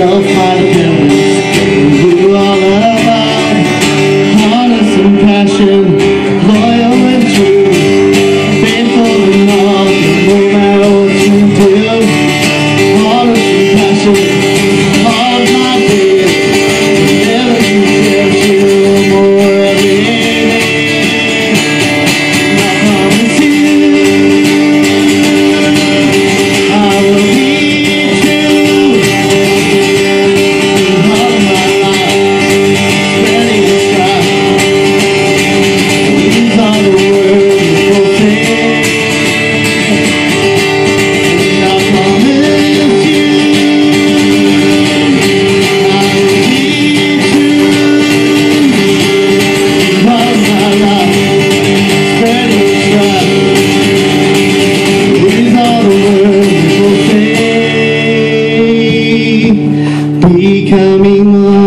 myself by the feelings we were all about. Honest and passion, loyal and true, faithful in love, no matter what you do. Honest and passion, all my days, never to cherish you more every day. I promise you, I will be true. All of my life, spreading the sky. These are the words people say. And I promise you, I will be true. All of my life, spreading the sky. These are the words people say. Becoming one.